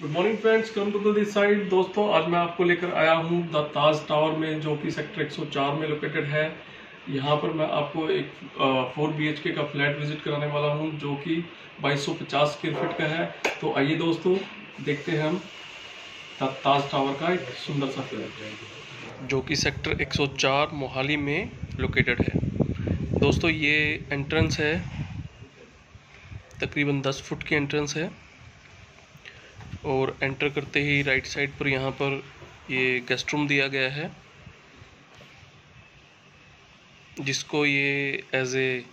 Good morning friends, come this side. दोस्तों, आज मैं आपको लेकर आया हूँ द ताज टावर में, जो कि सेक्टर 104 में लोकेटेड है। यहाँ पर मैं आपको एक 4 BHK का फ्लैट विजिट कराने वाला हूँ, जो कि 2250 स्क्वायर फीट का है। तो आइए दोस्तों, देखते हैं हम द ताज टावर का एक सुंदर सा फ्लैट, जो कि सेक्टर 104 मोहाली में लोकेटेड है। दोस्तों, ये एंट्रेंस है, तकरीबन 10 फुट की एंट्रेंस है। और एंटर करते ही राइट साइड पर यहाँ पर ये गेस्ट रूम दिया गया है, जिसको ये as a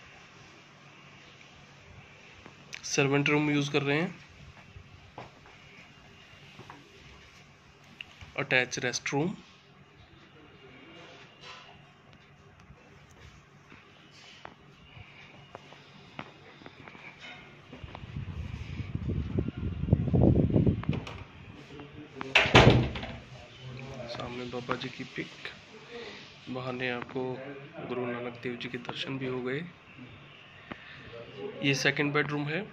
servant room use कर रहे हैं। अटैच रेस्ट रूम, सामने बाबा जी की पिक, बहाने आपको गुरु नानक देव जी के दर्शन भी हो गए। ये सेकंड बेडरूम है।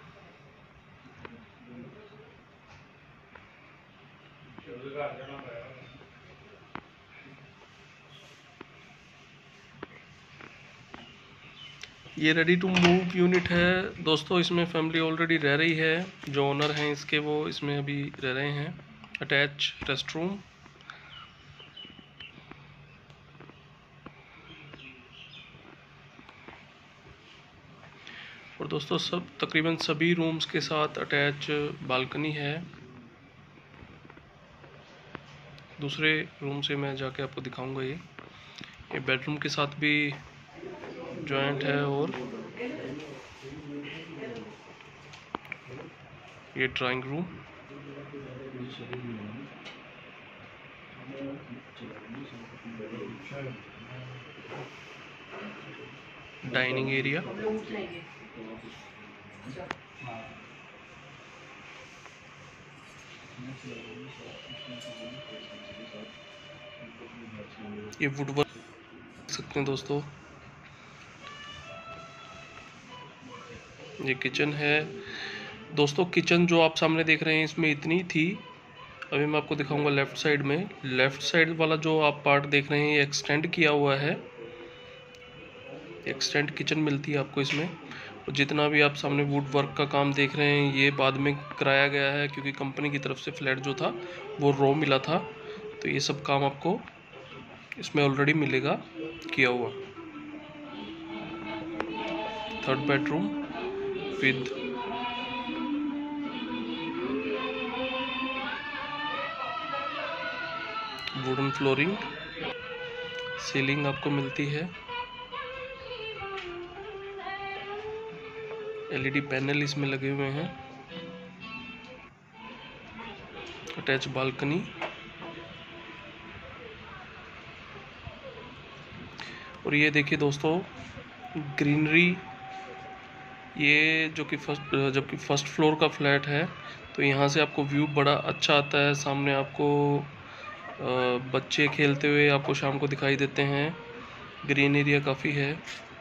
ये रेडी टू मूव यूनिट है। दोस्तों, इसमें फैमिली ऑलरेडी रह रही है। जो ओनर हैं इसके, वो इसमें अभी रह रहे हैं। अटैच रेस्ट रूम, और दोस्तों तकरीबन सभी रूम्स के साथ अटैच बालकनी है। दूसरे रूम से मैं जाके आपको दिखाऊंगा। ये बेडरूम के साथ भी जॉइंट है, और ये ड्राइंग रूम, डाइनिंग एरिया, ये वुडवर्क देख सकते हैं दोस्तों। ये किचन है। दोस्तों, किचन जो आप सामने देख रहे हैं, इसमें इतनी थी। अभी मैं आपको दिखाऊंगा लेफ्ट साइड में। लेफ्ट साइड वाला जो आप पार्ट देख रहे हैं, ये एक्सटेंड किया हुआ है। एक्सटेंड किचन मिलती है आपको इसमें। और जितना भी आप सामने वुड वर्क का काम देख रहे हैं, ये बाद में कराया गया है, क्योंकि कंपनी की तरफ से फ्लैट जो था वो रॉ मिला था। तो ये सब काम आपको इसमें ऑलरेडी मिलेगा किया हुआ। Third bedroom with wooden flooring, ceiling आपको मिलती है। LED पैनल इसमें लगे हुए हैं। अटैच बालकनी, और ये देखिए दोस्तों, ग्रीनरी। ये जबकि फर्स्ट फ्लोर का फ्लैट है, तो यहाँ से आपको व्यू बड़ा अच्छा आता है। सामने आपको बच्चे खेलते हुए आपको शाम को दिखाई देते हैं। ग्रीन एरिया काफ़ी है।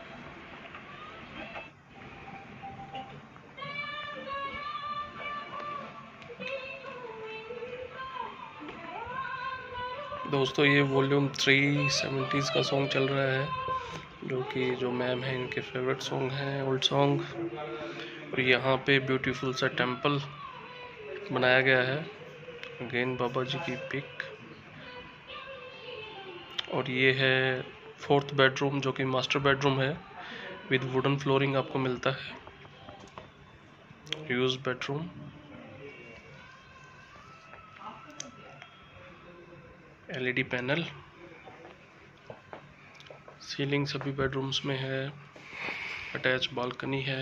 दोस्तों, ये वॉल्यूम 370s का सॉन्ग चल रहा है, जो मैम है, इनके फेवरेट सॉन्ग हैं, ओल्ड सॉन्ग। और यहाँ पे ब्यूटीफुल सा टेम्पल बनाया गया है। अगेन बाबा जी की पिक। और ये है फोर्थ बेडरूम, जो कि मास्टर बेडरूम है, विद वुडन फ्लोरिंग आपको मिलता है। Use bedroom, LED panel, ceiling सभी बेडरूम्स में है। अटैच बालकनी है।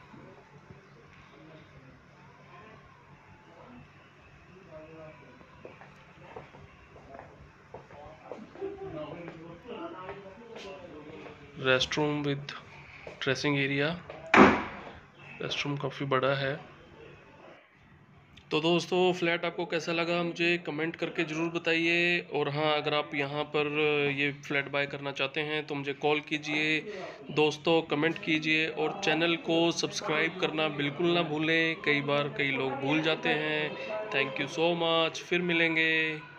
Restroom with dressing area. Restroom काफ़ी बड़ा है। तो दोस्तों फ्लैट आपको कैसा लगा मुझे कमेंट करके ज़रूर बताइए। और हाँ, अगर आप यहाँ पर ये फ्लैट बाय करना चाहते हैं तो मुझे कॉल कीजिए। दोस्तों कमेंट कीजिए और चैनल को सब्सक्राइब करना बिल्कुल ना भूलें, कई बार कई लोग भूल जाते हैं। थैंक यू सो मच, फिर मिलेंगे।